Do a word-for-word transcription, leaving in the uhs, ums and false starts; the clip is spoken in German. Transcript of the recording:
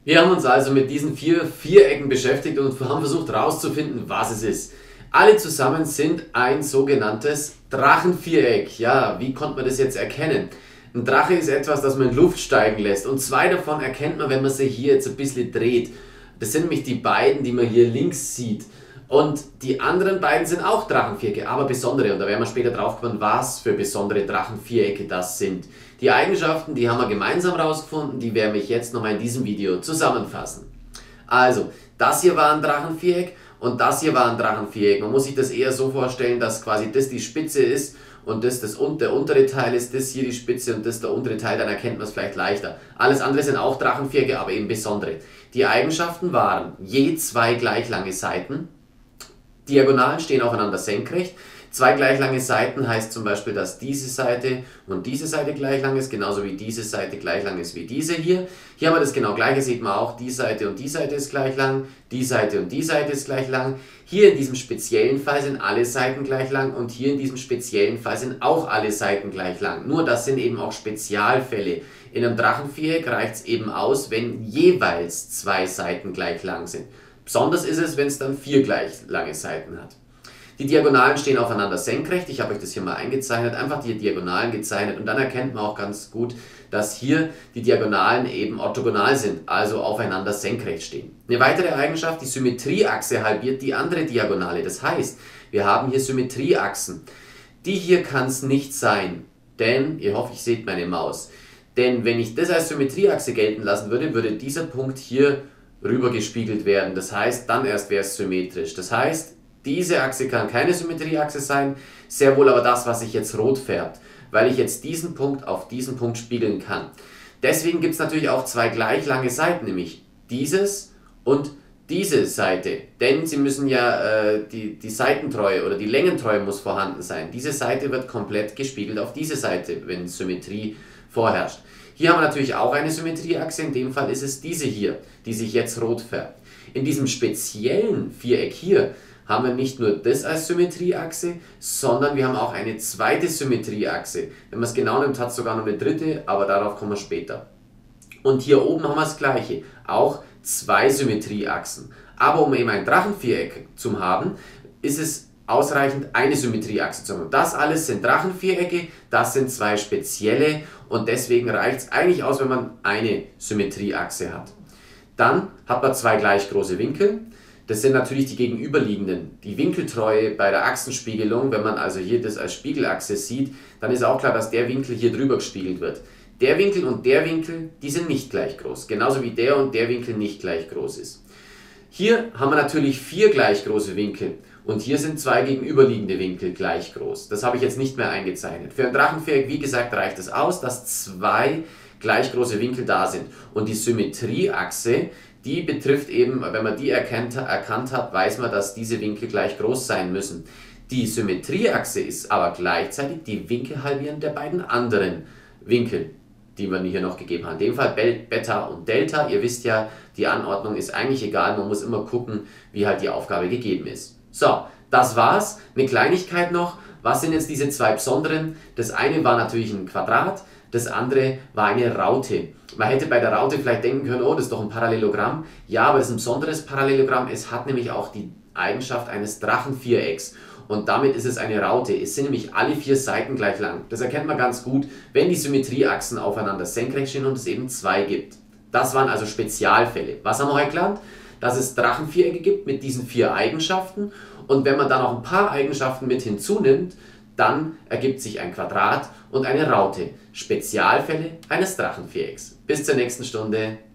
Wir haben uns also mit diesen vier Vierecken beschäftigt und haben versucht herauszufinden, was es ist. Alle zusammen sind ein sogenanntes Drachenviereck. Ja, wie konnte man das jetzt erkennen? Ein Drache ist etwas, das man in Luft steigen lässt, und zwei davon erkennt man, wenn man sie hier jetzt ein bisschen dreht. Das sind nämlich die beiden, die man hier links sieht. Und die anderen beiden sind auch Drachenvierecke, aber besondere. Und da werden wir später drauf kommen, was für besondere Drachenvierecke das sind. Die Eigenschaften, die haben wir gemeinsam rausgefunden, die werde ich jetzt nochmal in diesem Video zusammenfassen. Also, das hier war ein Drachenviereck und das hier war ein Drachenviereck. Man muss sich das eher so vorstellen, dass quasi das die Spitze ist und das, das der untere Teil ist, das hier die Spitze und das der untere Teil, dann erkennt man es vielleicht leichter. Alles andere sind auch Drachenvierecke, aber eben besondere. Die Eigenschaften waren je zwei gleich lange Seiten. Diagonalen stehen aufeinander senkrecht. Zwei gleich lange Seiten heißt zum Beispiel, dass diese Seite und diese Seite gleich lang ist, genauso wie diese Seite gleich lang ist wie diese hier. Hier haben wir das genau gleiche, sieht man auch, die Seite und die Seite ist gleich lang, die Seite und die Seite ist gleich lang. Hier in diesem speziellen Fall sind alle Seiten gleich lang und hier in diesem speziellen Fall sind auch alle Seiten gleich lang. Nur das sind eben auch Spezialfälle. In einem Drachenviereck reicht es eben aus, wenn jeweils zwei Seiten gleich lang sind. Besonders ist es, wenn es dann vier gleich lange Seiten hat. Die Diagonalen stehen aufeinander senkrecht. Ich habe euch das hier mal eingezeichnet, einfach die Diagonalen gezeichnet, und dann erkennt man auch ganz gut, dass hier die Diagonalen eben orthogonal sind, also aufeinander senkrecht stehen. Eine weitere Eigenschaft, die Symmetrieachse halbiert die andere Diagonale. Das heißt, wir haben hier Symmetrieachsen. Die hier kann es nicht sein, denn, ihr hofft, ich seht meine Maus, denn wenn ich das als Symmetrieachse gelten lassen würde, würde dieser Punkt hier rüber gespiegelt werden. Das heißt, dann erst wäre es symmetrisch. Das heißt, diese Achse kann keine Symmetrieachse sein, sehr wohl aber das, was sich jetzt rot färbt, weil ich jetzt diesen Punkt auf diesen Punkt spiegeln kann. Deswegen gibt es natürlich auch zwei gleich lange Seiten, nämlich dieses und diese Seite. Denn sie müssen ja, äh, die, die Seitentreue oder die Längentreue muss vorhanden sein. Diese Seite wird komplett gespiegelt auf diese Seite, wenn Symmetrie vorherrscht. Hier haben wir natürlich auch eine Symmetrieachse, in dem Fall ist es diese hier, die sich jetzt rot färbt. In diesem speziellen Viereck hier haben wir nicht nur das als Symmetrieachse, sondern wir haben auch eine zweite Symmetrieachse. Wenn man es genau nimmt, hat es sogar noch eine dritte, aber darauf kommen wir später. Und hier oben haben wir das gleiche, auch zwei Symmetrieachsen. Aber um eben ein Drachenviereck zu haben, ist es ausreichend, eine Symmetrieachse zu haben. Das alles sind Drachenvierecke, das sind zwei spezielle, und deswegen reicht es eigentlich aus, wenn man eine Symmetrieachse hat. Dann hat man zwei gleich große Winkel. Das sind natürlich die gegenüberliegenden. Die Winkeltreue bei der Achsenspiegelung, wenn man also hier das als Spiegelachse sieht, dann ist auch klar, dass der Winkel hier drüber gespiegelt wird. Der Winkel und der Winkel, die sind nicht gleich groß, genauso wie der und der Winkel nicht gleich groß ist. Hier haben wir natürlich vier gleich große Winkel und hier sind zwei gegenüberliegende Winkel gleich groß. Das habe ich jetzt nicht mehr eingezeichnet. Für ein Drachenviereck, wie gesagt, reicht es aus, dass zwei gleich große Winkel da sind. Und die Symmetrieachse, die betrifft eben, wenn man die erkennt, erkannt hat, weiß man, dass diese Winkel gleich groß sein müssen. Die Symmetrieachse ist aber gleichzeitig die Winkel halbieren der beiden anderen Winkel, die man hier noch gegeben hat. In dem Fall Beta und Delta. Ihr wisst ja, die Anordnung ist eigentlich egal, man muss immer gucken, wie halt die Aufgabe gegeben ist. So, das war's. Eine Kleinigkeit noch. Was sind jetzt diese zwei besonderen? Das eine war natürlich ein Quadrat, das andere war eine Raute. Man hätte bei der Raute vielleicht denken können, oh, das ist doch ein Parallelogramm. Ja, aber es ist ein besonderes Parallelogramm. Es hat nämlich auch die Eigenschaft eines Drachenvierecks. Und damit ist es eine Raute. Es sind nämlich alle vier Seiten gleich lang. Das erkennt man ganz gut, wenn die Symmetrieachsen aufeinander senkrecht stehen und es eben zwei gibt. Das waren also Spezialfälle. Was haben wir heute gelernt? Dass es Drachenvierecke gibt mit diesen vier Eigenschaften. Und wenn man dann noch ein paar Eigenschaften mit hinzunimmt, dann ergibt sich ein Quadrat und eine Raute. Spezialfälle eines Drachenvierecks. Bis zur nächsten Stunde.